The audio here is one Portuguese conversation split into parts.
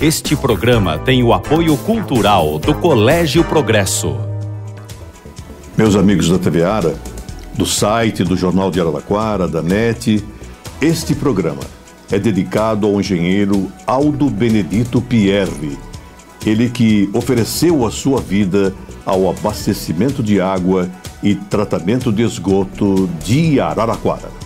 Este programa tem o apoio cultural do Colégio Progresso. Meus amigos da TV Ara, do site do Jornal de Araraquara, da NET, este programa é dedicado ao engenheiro Aldo Benedito Pierri, ele que ofereceu a sua vida ao abastecimento de água e tratamento de esgoto de Araraquara.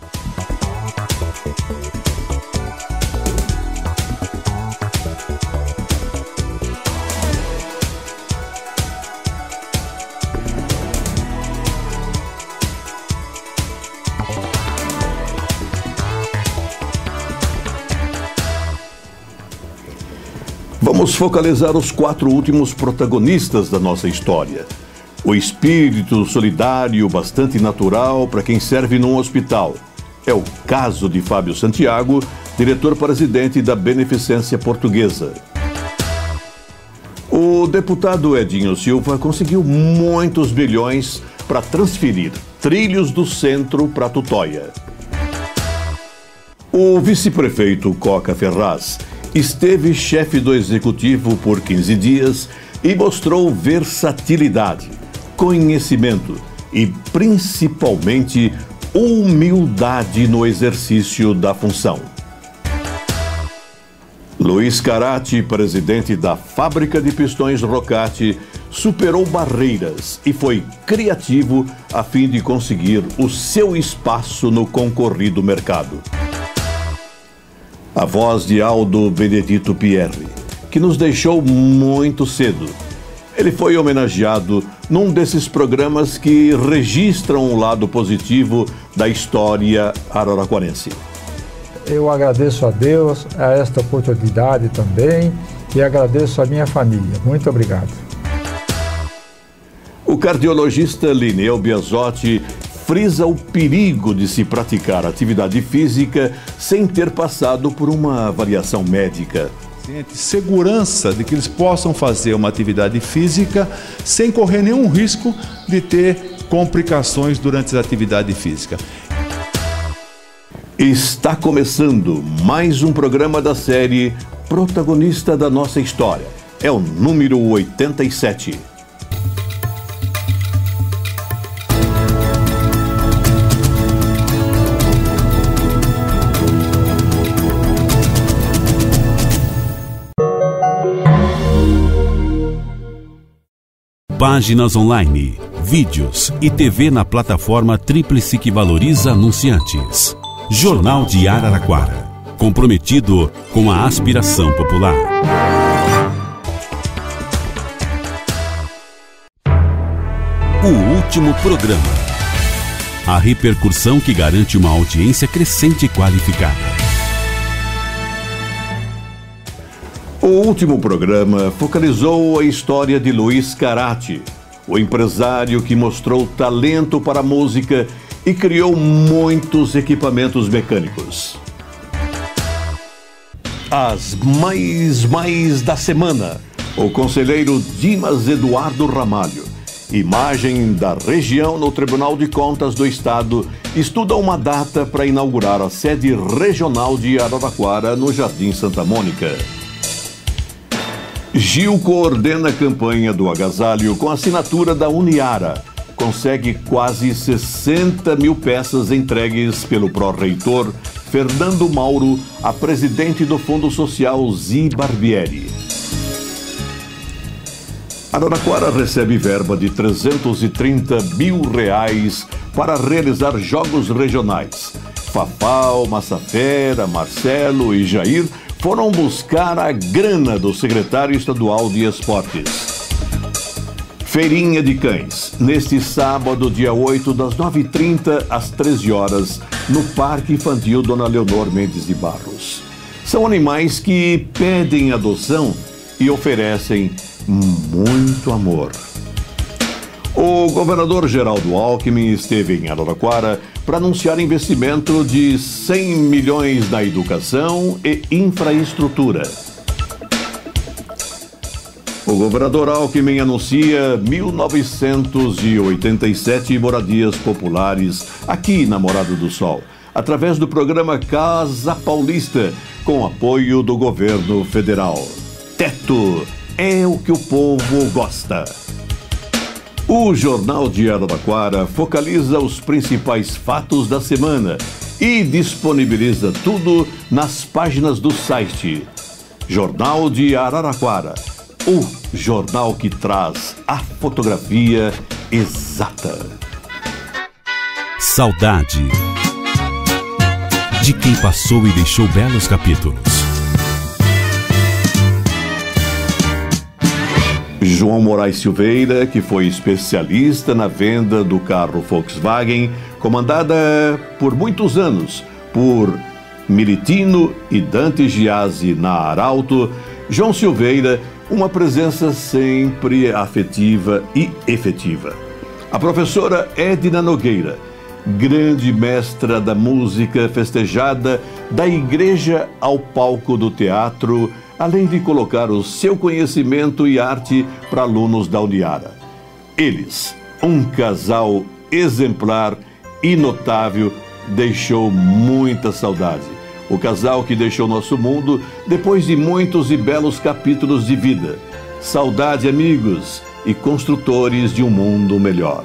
Vamos focalizar os 4 últimos protagonistas da nossa história. O espírito solidário bastante natural para quem serve num hospital. É o caso de Fábio Santiago, diretor-presidente da Beneficência Portuguesa. O deputado Edinho Silva conseguiu muitos bilhões para transferir trilhos do centro para Tutóia. O vice-prefeito Coca Ferraz esteve chefe do executivo por 15 dias e mostrou versatilidade, conhecimento e, principalmente, humildade no exercício da função. Luiz Carati, presidente da Fábrica de Pistões Rocate, superou barreiras e foi criativo a fim de conseguir o seu espaço no concorrido mercado. A voz de Aldo Benedito Pierri, que nos deixou muito cedo. Ele foi homenageado num desses programas que registram o lado positivo da história araraquarense. Eu agradeço a Deus a esta oportunidade também e agradeço a minha família. Muito obrigado. O cardiologista Lineu Biasotti frisa o perigo de se praticar atividade física sem ter passado por uma avaliação médica. Segurança de que eles possam fazer uma atividade física sem correr nenhum risco de ter complicações durante a atividade física. Está começando mais um programa da série Protagonista da Nossa História. É o número 87. Páginas online, vídeos e TV na plataforma tríplice que valoriza anunciantes. Jornal de Araraquara, comprometido com a aspiração popular. O último programa. A repercussão que garante uma audiência crescente e qualificada. O último programa focalizou a história de Luiz Carati, o empresário que mostrou talento para a música e criou muitos equipamentos mecânicos. As mais da semana, o conselheiro Dimas Eduardo Ramalho, imagem da região no Tribunal de Contas do Estado, estuda uma data para inaugurar a sede regional de Araraquara no Jardim Santa Mônica. Gil coordena a campanha do agasalho com a assinatura da Uniara. Consegue quase 60 mil peças entregues pelo pró-reitor Fernando Mauro, a presidente do Fundo Social Zi Barbieri. Araraquara recebe verba de R$330 mil para realizar jogos regionais. Fafal, Massafera, Marcelo e Jair foram buscar a grana do secretário estadual de Esportes. Feirinha de Cães, neste sábado, dia 8, das 9h30 às 13 horas, no Parque Infantil Dona Leonor Mendes de Barros. São animais que pedem adoção e oferecem muito amor. O governador Geraldo Alckmin esteve em Araraquara para anunciar investimento de 100 milhões na educação e infraestrutura. O governador Alckmin anuncia 1.987 moradias populares aqui na Morada do Sol, através do programa Casa Paulista, com apoio do governo federal. Teto é o que o povo gosta. O Jornal de Araraquara focaliza os principais fatos da semana e disponibiliza tudo nas páginas do site. Jornal de Araraquara, o jornal que traz a fotografia exata. Saudade de quem passou e deixou belos capítulos. João Moraes Silveira, que foi especialista na venda do carro Volkswagen, comandada por muitos anos por Militino e Dante Giazzi na Arauto. João Silveira, uma presença sempre afetiva e efetiva. A professora Edna Nogueira, grande mestra da música festejada da igreja ao palco do teatro, além de colocar o seu conhecimento e arte para alunos da Uniara. Eles, um casal exemplar e notável, deixou muita saudade. O casal que deixou nosso mundo depois de muitos e belos capítulos de vida. Saudade, amigos e construtores de um mundo melhor.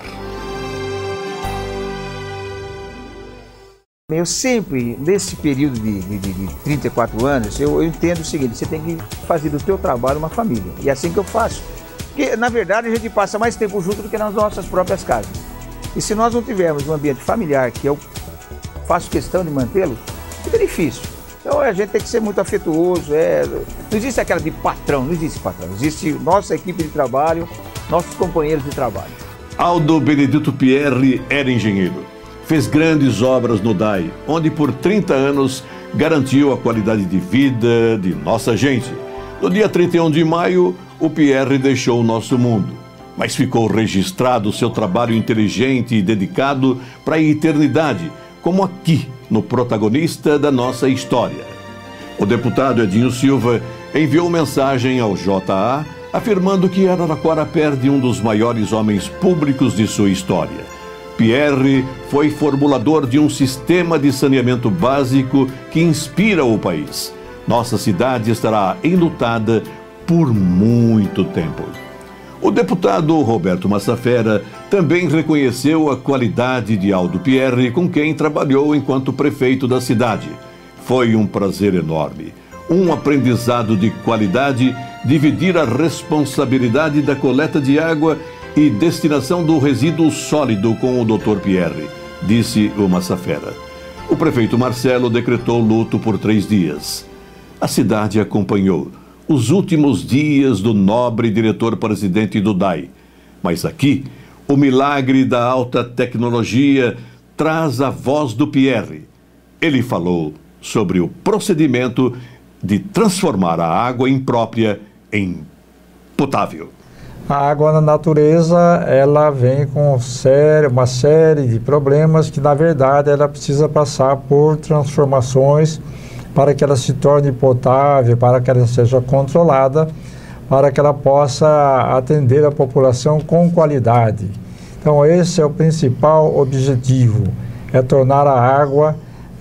Eu sempre, nesse período de 34 anos, eu entendo o seguinte: você tem que fazer do teu trabalho uma família. E é assim que eu faço. Porque, na verdade, a gente passa mais tempo junto do que nas nossas próprias casas. E se nós não tivermos um ambiente familiar, que eu faço questão de mantê-lo, fica difícil. Então a gente tem que ser muito afetuoso. Não existe aquela de patrão, não existe patrão. Existe nossa equipe de trabalho, nossos companheiros de trabalho. Aldo Benedito Pierri era engenheiro. Fez grandes obras no DAI, onde por 30 anos garantiu a qualidade de vida de nossa gente. No dia 31 de maio, o Pierri deixou o nosso mundo, mas ficou registrado seu trabalho inteligente e dedicado para a eternidade, como aqui no protagonista da nossa história. O deputado Edinho Silva enviou mensagem ao JA afirmando que Araraquara perde um dos maiores homens públicos de sua história. Pierri foi formulador de um sistema de saneamento básico que inspira o país. Nossa cidade estará enlutada por muito tempo. O deputado Roberto Massafera também reconheceu a qualidade de Aldo Pierri, com quem trabalhou enquanto prefeito da cidade. Foi um prazer enorme, um aprendizado de qualidade, dividir a responsabilidade da coleta de água e destinação do resíduo sólido com o Dr. Pierri, disse o Massafera. O prefeito Marcelo decretou luto por 3 dias. A cidade acompanhou os últimos dias do nobre diretor-presidente do DAI. Mas aqui, o milagre da alta tecnologia traz a voz do Pierri. Ele falou sobre o procedimento de transformar a água imprópria em potável. A água na natureza, ela vem com uma série de problemas que, na verdade, ela precisa passar por transformações para que ela se torne potável, para que ela seja controlada, para que ela possa atender a população com qualidade. Então, esse é o principal objetivo, é tornar a água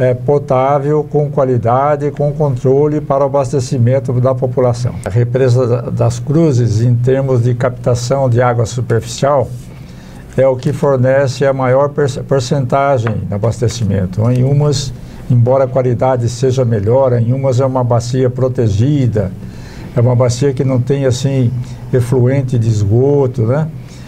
potável, com qualidade, com controle para o abastecimento da população. A represa das Cruzes, em termos de captação de água superficial, é o que fornece a maior porcentagem de abastecimento. Em umas, embora a qualidade seja melhor, em umas é uma bacia protegida, é uma bacia que não tem assim efluente de esgoto, né?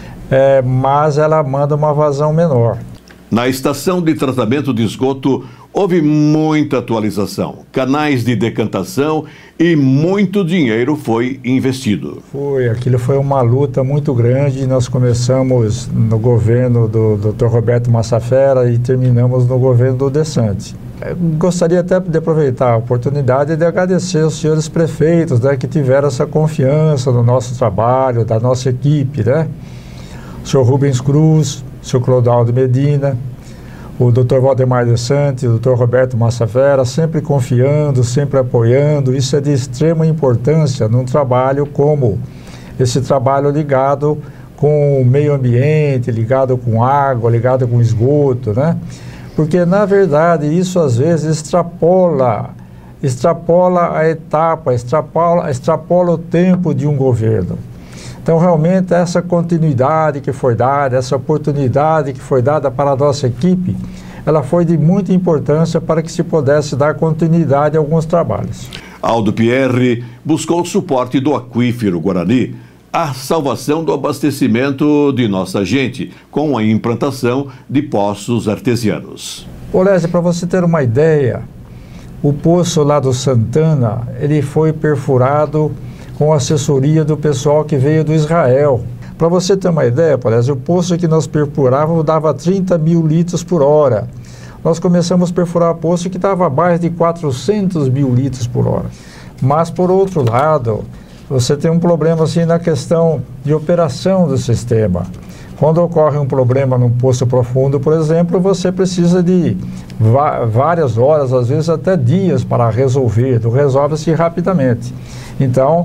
Mas ela manda uma vazão menor. Na estação de tratamento de esgoto, houve muita atualização, canais de decantação e muito dinheiro foi investido. Aquilo foi uma luta muito grande. Nós começamos no governo do Dr. Roberto Massafera e terminamos no governo do Desante. Gostaria até de aproveitar a oportunidade de agradecer aos senhores prefeitos, né, que tiveram essa confiança no nosso trabalho, da nossa equipe, né? O senhor Rubens Cruz, o senhor Clodoaldo Medina, o Dr. Valdemar de Santos, o Dr. Roberto Massafera, sempre confiando, sempre apoiando. Isso é de extrema importância num trabalho como esse trabalho ligado com o meio ambiente, ligado com água, ligado com esgoto, né? Porque, na verdade, isso às vezes extrapola extrapola a etapa, extrapola o tempo de um governo. Então, realmente, essa continuidade que foi dada, essa oportunidade que foi dada para a nossa equipe, ela foi de muita importância para que se pudesse dar continuidade a alguns trabalhos. Aldo Pierre buscou o suporte do Aquífero Guarani, a salvação do abastecimento de nossa gente, com a implantação de poços artesianos. Polésio, para você ter uma ideia, o poço lá do Santana, ele foi perfurado com assessoria do pessoal que veio do Israel. Para você ter uma ideia, Polésio, o poço que nós perfurávamos dava 30 mil litros por hora. Nós começamos a perfurar poço que dava mais de 400 mil litros por hora. Mas, por outro lado, você tem um problema assim na questão de operação do sistema. Quando ocorre um problema num poço profundo, por exemplo, você precisa de várias horas, às vezes até dias para resolver, resolve-se rapidamente. Então,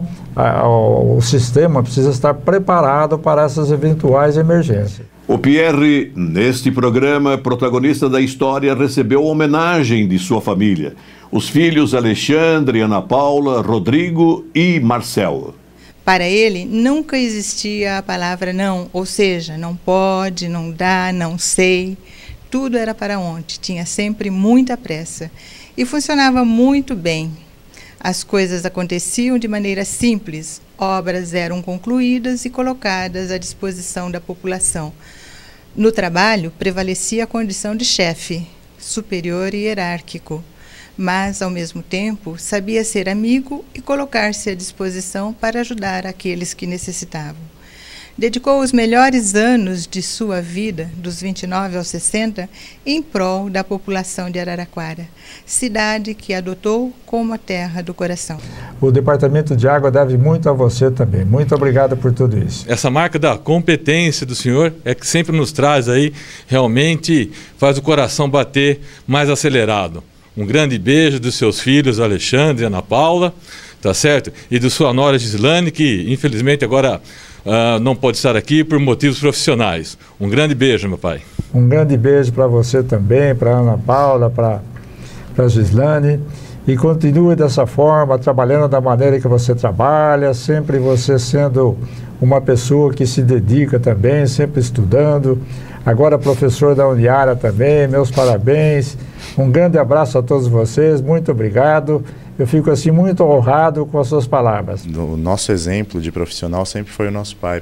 o sistema precisa estar preparado para essas eventuais emergências. O Pierre, neste programa, protagonista da história, recebeu homenagem de sua família. Os filhos Alexandre, Ana Paula, Rodrigo e Marcelo. Para ele, nunca existia a palavra não, ou seja, não pode, não dá, não sei. Tudo era para ontem, tinha sempre muita pressa e funcionava muito bem. As coisas aconteciam de maneira simples, obras eram concluídas e colocadas à disposição da população. No trabalho, prevalecia a condição de chefe, superior e hierárquico, mas, ao mesmo tempo, sabia ser amigo e colocar-se à disposição para ajudar aqueles que necessitavam. Dedicou os melhores anos de sua vida, dos 29 aos 60, em prol da população de Araraquara, cidade que adotou como a terra do coração. O Departamento de Água deve muito a você também. Muito obrigado por tudo isso. Essa marca da competência do senhor é que sempre nos traz aí, realmente faz o coração bater mais acelerado. Um grande beijo dos seus filhos, Alexandre e Ana Paula, tá certo? E de sua nora Gislane, que infelizmente agora não pode estar aqui por motivos profissionais. Um grande beijo, meu pai. Um grande beijo para você também, para Ana Paula, para Gislane. E continue dessa forma, trabalhando da maneira que você trabalha, sempre você sendo uma pessoa que se dedica também, sempre estudando. Agora professor da Uniara também, meus parabéns. Um grande abraço a todos vocês, muito obrigado. Eu fico assim muito honrado com as suas palavras. O nosso exemplo de profissional sempre foi o nosso pai,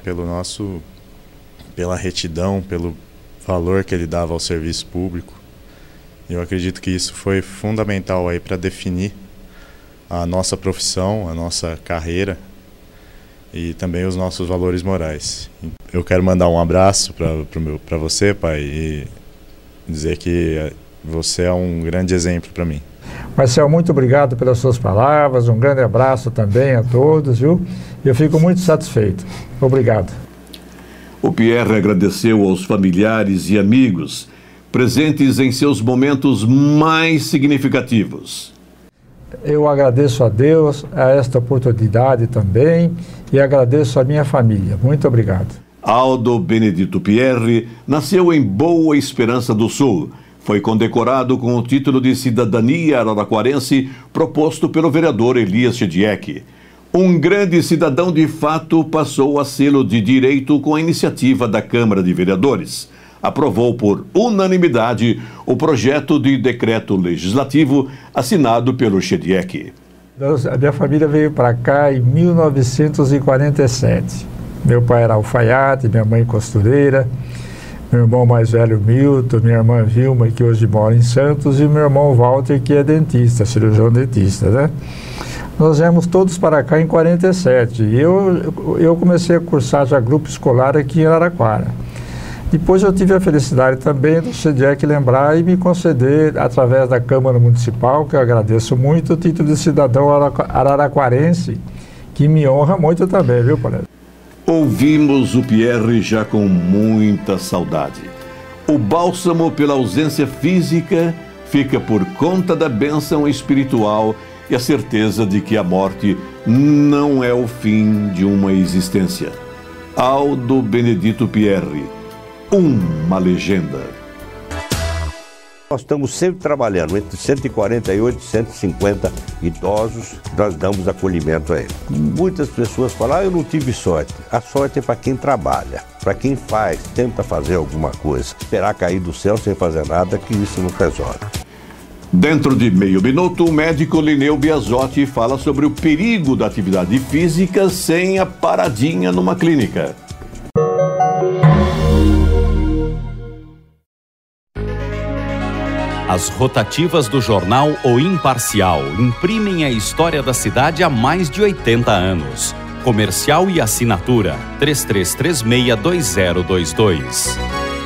pela retidão, pelo valor que ele dava ao serviço público. Eu acredito que isso foi fundamental aí para definir a nossa profissão, a nossa carreira e também os nossos valores morais. Eu quero mandar um abraço para você, pai, e dizer que você é um grande exemplo para mim. Marcel, muito obrigado pelas suas palavras, um grande abraço também a todos, viu? Eu fico muito satisfeito. Obrigado. O Pierre agradeceu aos familiares e amigos presentes em seus momentos mais significativos. Eu agradeço a Deus a esta oportunidade também e agradeço a minha família. Muito obrigado. Aldo Benedito Pierre nasceu em Boa Esperança do Sul. Foi condecorado com o título de cidadania araraquarense proposto pelo vereador Elias Chediek. Um grande cidadão de fato passou a sê-lo de direito com a iniciativa da Câmara de Vereadores. Aprovou por unanimidade o projeto de decreto legislativo assinado pelo Chediek. A minha família veio para cá em 1947. Meu pai era alfaiate, minha mãe costureira, meu irmão mais velho Milton, minha irmã Vilma, que hoje mora em Santos, e meu irmão Walter, que é dentista, cirurgião dentista, né? Nós viemos todos para cá em 47 e eu comecei a cursar já grupo escolar aqui em Araraquara. Depois eu tive a felicidade também do Chediek lembrar e me conceder, através da Câmara Municipal, que eu agradeço muito, o título de cidadão araraquarense, que me honra muito também, viu, Paulo? Ouvimos o Pierre já com muita saudade. O bálsamo pela ausência física fica por conta da bênção espiritual e a certeza de que a morte não é o fim de uma existência. Aldo Benedito Pierre, uma legenda. Nós estamos sempre trabalhando entre 148 e 150 idosos que nós damos acolhimento a eles. Muitas pessoas falam, eu não tive sorte. A sorte é para quem trabalha, para quem faz, tenta fazer alguma coisa. Esperar cair do céu sem fazer nada, que isso não resolve. Dentro de meio minuto, o médico Lineu Biasotti fala sobre o perigo da atividade física sem a paradinha numa clínica. As rotativas do jornal O Imparcial imprimem a história da cidade há mais de 80 anos. Comercial e assinatura 33362022.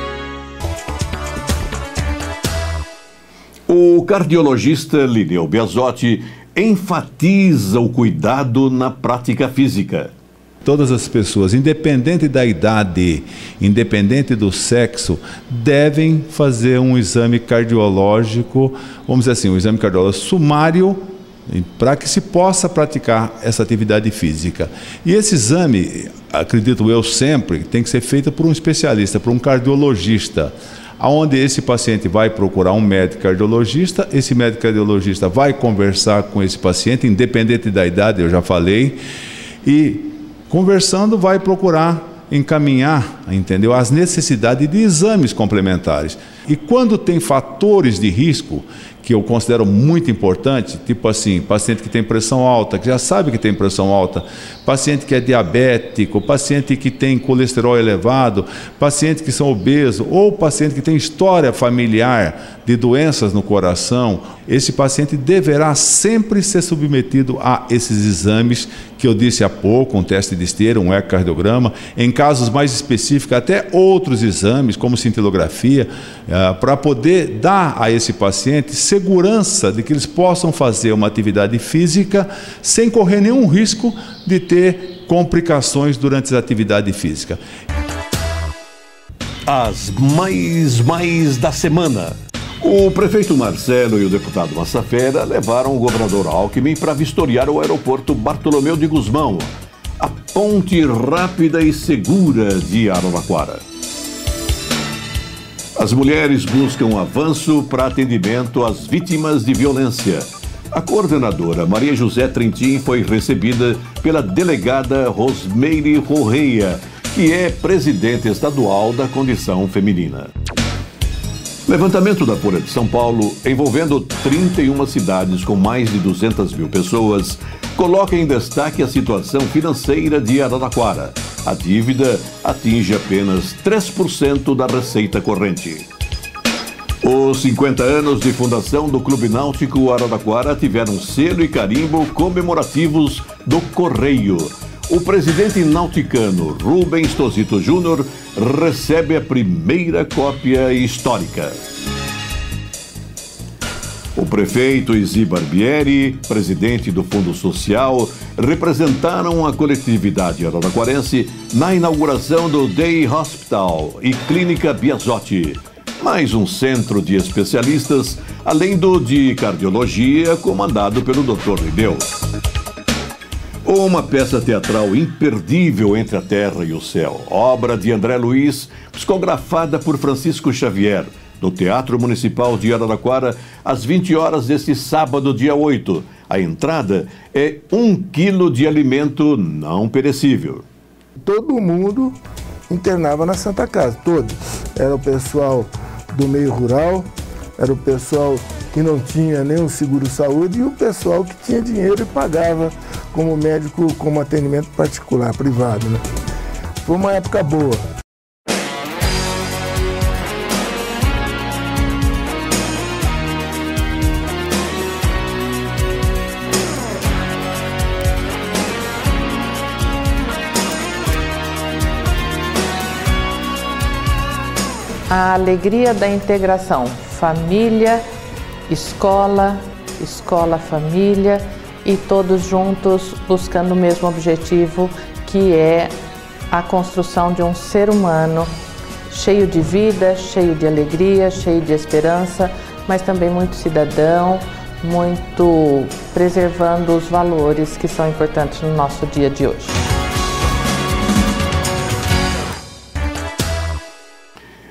O cardiologista Lineu Biasotti enfatiza o cuidado na prática física. Todas as pessoas, independente da idade, independente do sexo, devem fazer um exame cardiológico, vamos dizer assim, um exame cardiológico sumário, para que se possa praticar essa atividade física. E esse exame, acredito eu sempre, tem que ser feito por um especialista, por um cardiologista, onde esse paciente vai procurar um médico cardiologista, esse médico cardiologista vai conversar com esse paciente, independente da idade, eu já falei, e conversando vai procurar encaminhar, entendeu, as necessidades de exames complementares. E quando tem fatores de risco, que eu considero muito importante, tipo assim, paciente que tem pressão alta, que já sabe que tem pressão alta, paciente que é diabético, paciente que tem colesterol elevado, paciente que são obesos, ou paciente que tem história familiar de doenças no coração, esse paciente deverá sempre ser submetido a esses exames que eu disse há pouco, um teste de esteira, um ecocardiograma, em casos mais específicos, até outros exames, como cintilografia, para poder dar a esse paciente segurança de que eles possam fazer uma atividade física sem correr nenhum risco de ter complicações durante a atividade física. As mais da semana. O prefeito Marcelo e o deputado Massafera levaram o governador Alckmin para vistoriar o aeroporto Bartolomeu de Gusmão, a ponte rápida e segura de Araraquara. As mulheres buscam avanço para atendimento às vítimas de violência. A coordenadora Maria José Trentin foi recebida pela delegada Rosmeire Correia, que é presidente estadual da Condição Feminina. Levantamento da Folha de São Paulo, envolvendo 31 cidades com mais de 200 mil pessoas, coloca em destaque a situação financeira de Araraquara. A dívida atinge apenas 3% da receita corrente. Os 50 anos de fundação do Clube Náutico Araraquara tiveram selo e carimbo comemorativos do Correio. O presidente nauticano Rubens Tosito Júnior recebe a primeira cópia histórica. O prefeito Isi Barbieri, presidente do Fundo Social, representaram a coletividade araraquarense na inauguração do Day Hospital e Clínica Biasotti, mais um centro de especialistas, além do de cardiologia, comandado pelo Dr. Lineu. Uma peça teatral imperdível entre a terra e o céu, obra de André Luiz, psicografada por Francisco Xavier, no Teatro Municipal de Araraquara, às 20 horas deste sábado, dia 8. A entrada é 1 quilo de alimento não perecível. Todo mundo internava na Santa Casa, todo. Era o pessoal do meio rural, era o pessoal que não tinha nenhum seguro-saúde e o pessoal que tinha dinheiro e pagava como médico, como atendimento particular, privado, né? Foi uma época boa. A alegria da integração, família, escola, família e todos juntos buscando o mesmo objetivo, que é a construção de um ser humano cheio de vida, cheio de alegria, cheio de esperança, mas também muito cidadão, muito preservando os valores que são importantes no nosso dia de hoje.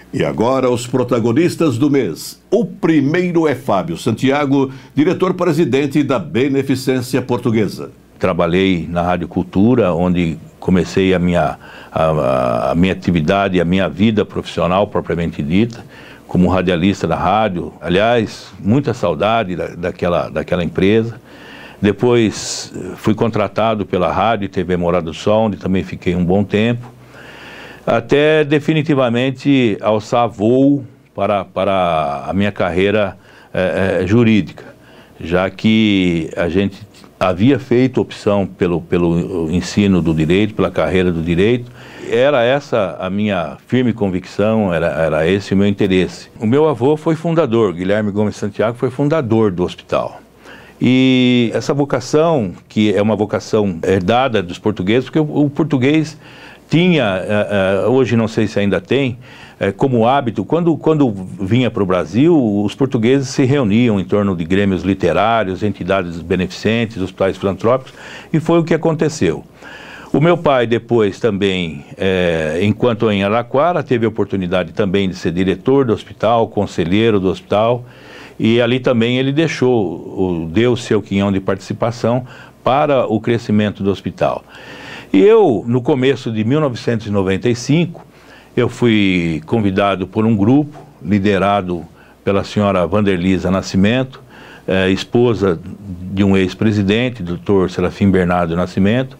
E agora os protagonistas do mês. O primeiro é Fábio Santiago, diretor-presidente da Beneficência Portuguesa. Trabalhei na Rádio Cultura, onde comecei a minha atividade, a minha vida profissional propriamente dita, como radialista da rádio. Aliás, muita saudade daquela empresa. Depois fui contratado pela Rádio e TV Morada do Sol, onde também fiquei um bom tempo, até definitivamente alçar voo para a minha carreira jurídica, já que a gente havia feito opção pelo ensino do direito, pela carreira do direito. Era essa a minha firme convicção, era esse o meu interesse. O meu avô foi fundador, Guilherme Gomes Santiago foi fundador do hospital. E essa vocação, que é uma vocação herdada dos portugueses, porque o português tinha, hoje não sei se ainda tem, como hábito, quando vinha para o Brasil, os portugueses se reuniam em torno de grêmios literários, entidades beneficentes, hospitais filantrópicos, e foi o que aconteceu. O meu pai depois também, enquanto em Araraquara, teve a oportunidade também de ser diretor do hospital, conselheiro do hospital, e ali também ele deu o seu quinhão de participação para o crescimento do hospital. E eu, no começo de 1995, eu fui convidado por um grupo liderado pela senhora Vanderlisa Nascimento, esposa de um ex-presidente, doutor Serafim Bernardo Nascimento.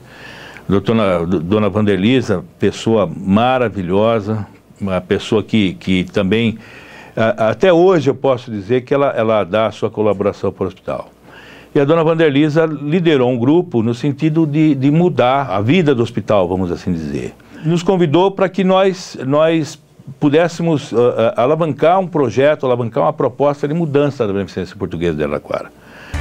Dona Vanderlisa, pessoa maravilhosa, uma pessoa que também, até hoje eu posso dizer que ela dá a sua colaboração para o hospital. E a dona Vanderlisa liderou um grupo no sentido de mudar a vida do hospital, vamos assim dizer. Nos convidou para que nós pudéssemos alavancar um projeto, alavancar uma proposta de mudança da Beneficência Portuguesa de Araraquara.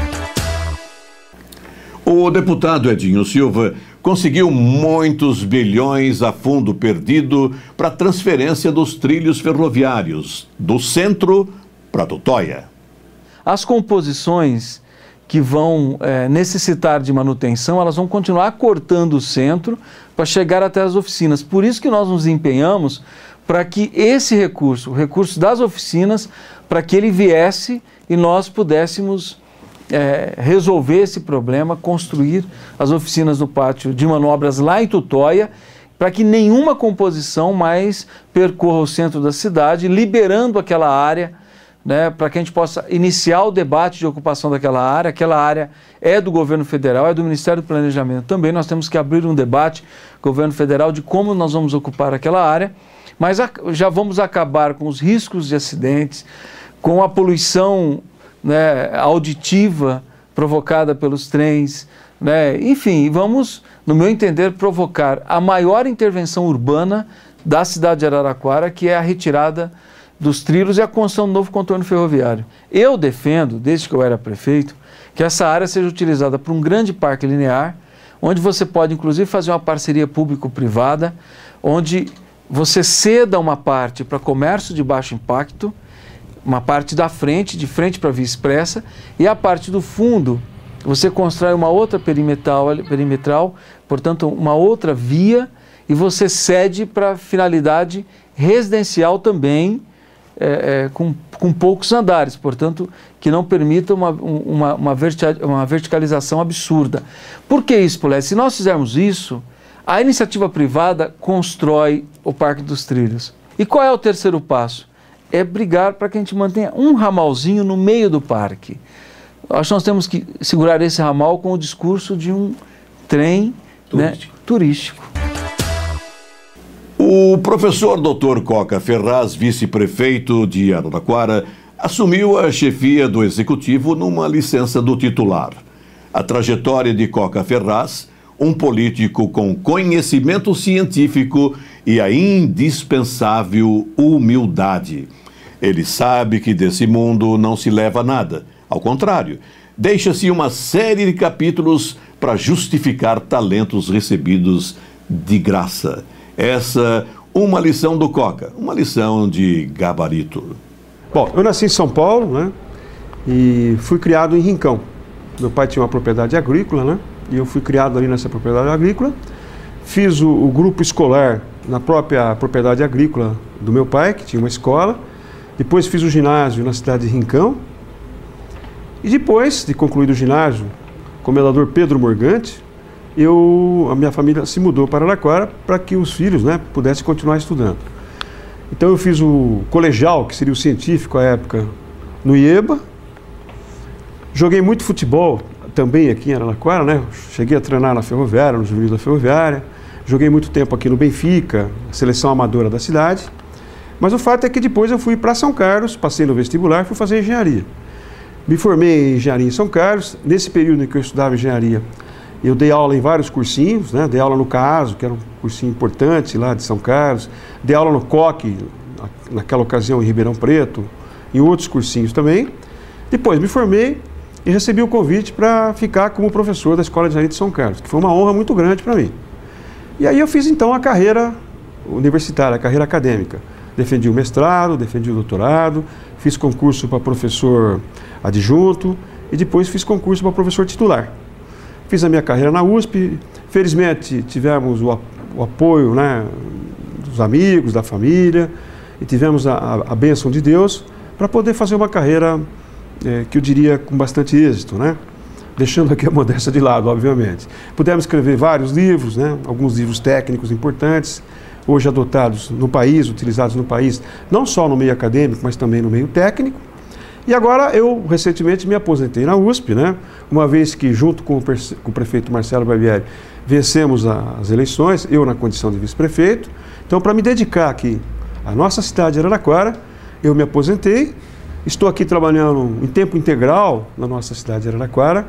O deputado Edinho Silva conseguiu muitos bilhões a fundo perdido para a transferência dos trilhos ferroviários do centro para Tutóia. As composições que vão necessitar de manutenção, elas vão continuar cortando o centro para chegar até as oficinas. Por isso que nós nos empenhamos para que esse recurso, o recurso das oficinas, para que ele viesse e nós pudéssemos resolver esse problema, construir as oficinas no pátio de manobras lá em Tutóia, para que nenhuma composição mais percorra o centro da cidade, liberando aquela área, para que a gente possa iniciar o debate de ocupação daquela área. Aquela área é do governo federal, é do Ministério do Planejamento também. Nós temos que abrir um debate, governo federal, de como nós vamos ocupar aquela área, mas já vamos acabar com os riscos de acidentes, com a poluição auditiva provocada pelos trens, enfim, vamos, no meu entender, provocar a maior intervenção urbana da cidade de Araraquara, que é a retirada dos trilhos e a construção do novo contorno ferroviário. Eu defendo, desde que eu era prefeito, que essa área seja utilizada para um grande parque linear, onde você pode, inclusive, fazer uma parceria público-privada, onde você ceda uma parte para comércio de baixo impacto, uma parte da frente, de frente para a via expressa, e a parte do fundo, você constrói uma outra perimetral, portanto, uma outra via, e você cede para finalidade residencial também, com poucos andares, portanto, que não permita uma verticalização absurda. Por que isso, Polé? Se nós fizermos isso, a iniciativa privada constrói o Parque dos Trilhos. E qual é o terceiro passo? É brigar para que a gente mantenha um ramalzinho no meio do parque. Acho que nós temos que segurar esse ramal com o discurso de um trem turístico. O professor Dr. Coca Ferraz, vice-prefeito de Araraquara, assumiu a chefia do executivo numa licença do titular. A trajetória de Coca Ferraz, um político com conhecimento científico e a indispensável humildade. Ele sabe que desse mundo não se leva nada. Ao contrário, deixa-se uma série de capítulos para justificar talentos recebidos de graça. Essa, uma lição do Coca, uma lição de gabarito. Bom, eu nasci em São Paulo, e fui criado em Rincão. Meu pai tinha uma propriedade agrícola, e eu fui criado ali nessa propriedade agrícola. Fiz o grupo escolar na própria propriedade agrícola do meu pai, que tinha uma escola. Depois fiz o ginásio na cidade de Rincão. E depois de concluído o ginásio, comendador Pedro Morgante, a minha família se mudou para Araraquara para que os filhos, né, pudessem continuar estudando. Então eu fiz o colegial, que seria o científico à época, no IEBA. Joguei muito futebol também aqui em Araraquara, né? Cheguei a treinar na Ferroviária, no juvenil da Ferroviária. Joguei muito tempo aqui no Benfica, a seleção amadora da cidade. Mas o fato é que depois eu fui para São Carlos, passei no vestibular e fui fazer engenharia. Me formei em engenharia em São Carlos. Nesse período em que eu estudava engenharia, eu dei aula em vários cursinhos, né? Dei aula no CASO, que era um cursinho importante lá de São Carlos. Dei aula no COC, naquela ocasião em Ribeirão Preto, em outros cursinhos também. Depois me formei e recebi o convite para ficar como professor da Escola de Engenharia de São Carlos, que foi uma honra muito grande para mim. E aí eu fiz então a carreira universitária, a carreira acadêmica. Defendi o mestrado, defendi o doutorado, fiz concurso para professor adjunto e depois fiz concurso para professor titular. Fiz a minha carreira na USP, felizmente tivemos o apoio, né, dos amigos, da família, e tivemos a bênção de Deus para poder fazer uma carreira que eu diria com bastante êxito, né? Deixando aqui a modéstia de lado, obviamente. Pudemos escrever vários livros, né? Alguns livros técnicos importantes, hoje adotados no país, utilizados no país, não só no meio acadêmico, mas também no meio técnico. E agora eu recentemente me aposentei na USP, né? Uma vez que junto com o prefeito Marcelo Barbieri vencemos as eleições, eu na condição de vice-prefeito. Então, para me dedicar aqui à nossa cidade de Araraquara, eu me aposentei. Estou aqui trabalhando em tempo integral na nossa cidade de Araraquara.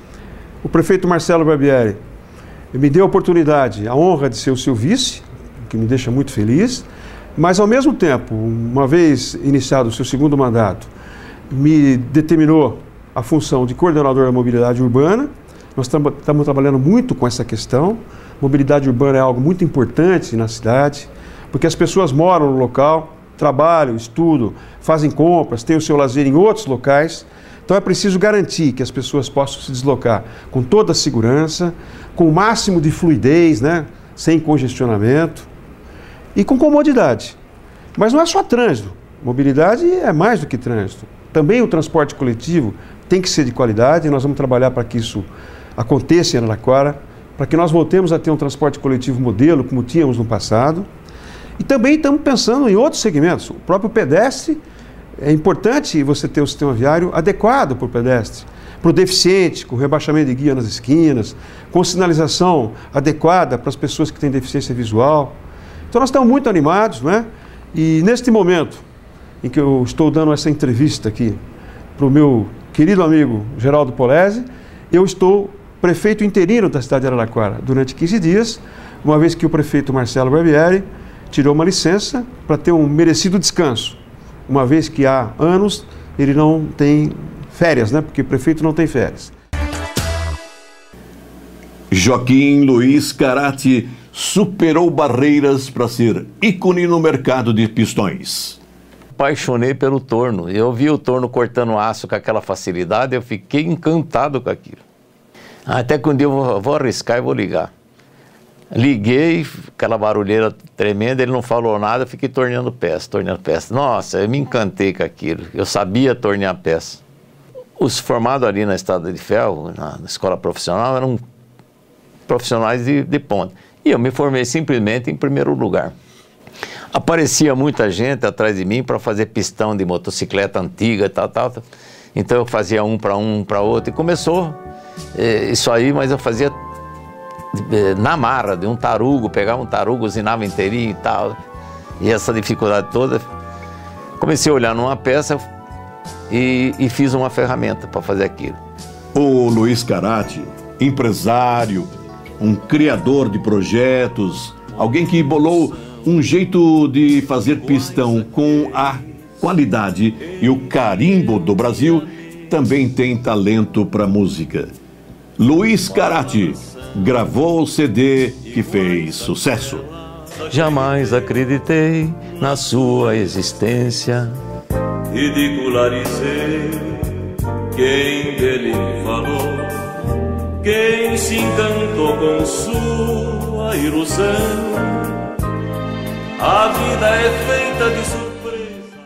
O prefeito Marcelo Barbieri me deu a oportunidade, a honra de ser o seu vice, o que me deixa muito feliz, mas ao mesmo tempo, uma vez iniciado o seu segundo mandato, me determinou a função de coordenador da mobilidade urbana. Nós estamos trabalhando muito com essa questão. Mobilidade urbana é algo muito importante na cidade, porque as pessoas moram no local, trabalham, estudam, fazem compras, têm o seu lazer em outros locais. Então é preciso garantir que as pessoas possam se deslocar com toda a segurança, com o máximo de fluidez, né? Sem congestionamento e com comodidade. Mas não é só trânsito. Mobilidade é mais do que trânsito. Também o transporte coletivo tem que ser de qualidade e nós vamos trabalhar para que isso aconteça em Araraquara, para que nós voltemos a ter um transporte coletivo modelo, como tínhamos no passado. E também estamos pensando em outros segmentos. O próprio pedestre, é importante você ter o sistema viário adequado para o pedestre, para o deficiente, com rebaixamento de guia nas esquinas, com sinalização adequada para as pessoas que têm deficiência visual. Então nós estamos muito animados, né? E neste momento em que eu estou dando essa entrevista aqui para o meu querido amigo Geraldo Polese, eu estou prefeito interino da cidade de Araraquara durante 15 dias, uma vez que o prefeito Marcelo Barbieri tirou uma licença para ter um merecido descanso, uma vez que há anos ele não tem férias, né? Porque o prefeito não tem férias. Joaquim Luiz Carati superou barreiras para ser ícone no mercado de pistões. Apaixonei pelo torno. Eu vi o torno cortando aço com aquela facilidade, eu fiquei encantado com aquilo. Até que um dia eu vou arriscar e vou ligar. Liguei, aquela barulheira tremenda, ele não falou nada, eu fiquei torneando peça, torneando peça. Nossa, eu me encantei com aquilo, eu sabia tornear peça. Os formados ali na Estrada de Ferro, na escola profissional, eram profissionais de ponta. E eu me formei simplesmente em primeiro lugar. Aparecia muita gente atrás de mim para fazer pistão de motocicleta antiga e tal. Então eu fazia um para outro. E começou isso aí, mas eu fazia na marra, de um tarugo, pegava um tarugo, usinava inteirinho e tal. E essa dificuldade toda. Comecei a olhar numa peça e fiz uma ferramenta para fazer aquilo. O Luiz Carati, empresário, um criador de projetos, alguém que bolou um jeito de fazer pistão com a qualidade e o carimbo do Brasil, também tem talento para música. Luiz Carati gravou o CD que fez sucesso. Jamais acreditei na sua existência. Ridicularizei quem dele falou, quem se encantou com sua ilusão. A vida é feita de surpresa.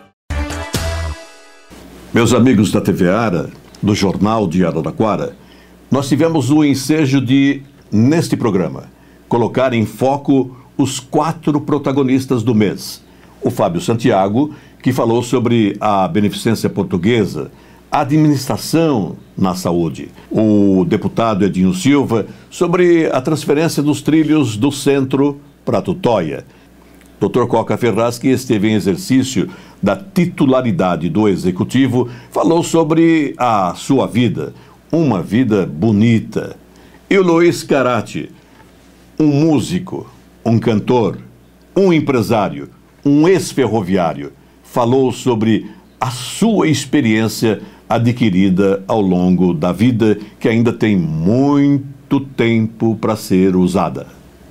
Meus amigos da TV Ara, do Jornal de Araraquara, nós tivemos o ensejo de, neste programa, colocar em foco os 4 protagonistas do mês. O Fábio Santiago, que falou sobre a beneficência portuguesa, a administração na saúde. O deputado Edinho Silva, sobre a transferência dos trilhos do centro para Tutóia. Dr. Coca Ferraz, que esteve em exercício da titularidade do Executivo, falou sobre a sua vida, uma vida bonita. E o Luiz Carati, um músico, um cantor, um empresário, um ex-ferroviário, falou sobre a sua experiência adquirida ao longo da vida, que ainda tem muito tempo para ser usada.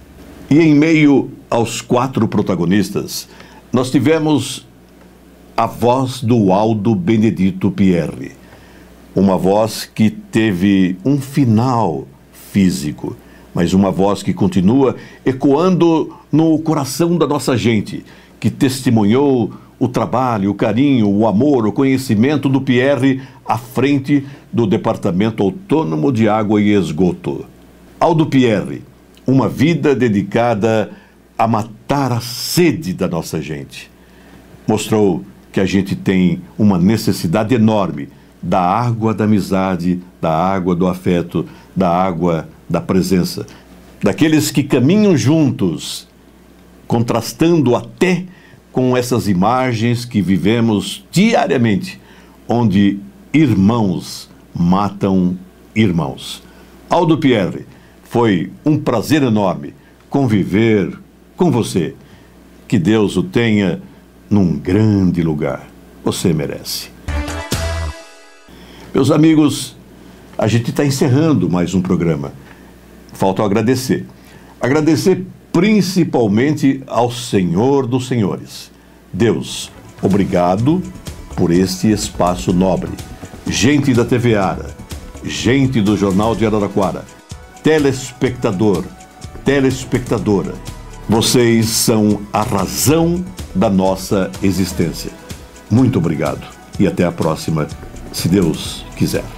E em meio aos 4 protagonistas, nós tivemos a voz do Aldo Benedito Pierri, uma voz que teve um final físico, mas uma voz que continua ecoando no coração da nossa gente, que testemunhou o trabalho, o carinho, o amor, o conhecimento do Pierri à frente do Departamento Autônomo de Água e Esgoto. Aldo Pierri, uma vida dedicada a matar a sede da nossa gente. Mostrou que a gente tem uma necessidade enorme da água da amizade, da água do afeto, da água da presença, daqueles que caminham juntos, contrastando até com essas imagens que vivemos diariamente, onde irmãos matam irmãos. Aldo Pierri, foi um prazer enorme conviver com você. Que Deus o tenha num grande lugar. Você merece. Meus amigos, a gente está encerrando mais um programa. Falta agradecer. Agradecer principalmente ao Senhor dos Senhores. Deus, obrigado por este espaço nobre. Gente da TV Ara, gente do Jornal de Araraquara, telespectador, telespectadora, vocês são a razão da nossa existência. Muito obrigado e até a próxima, se Deus quiser.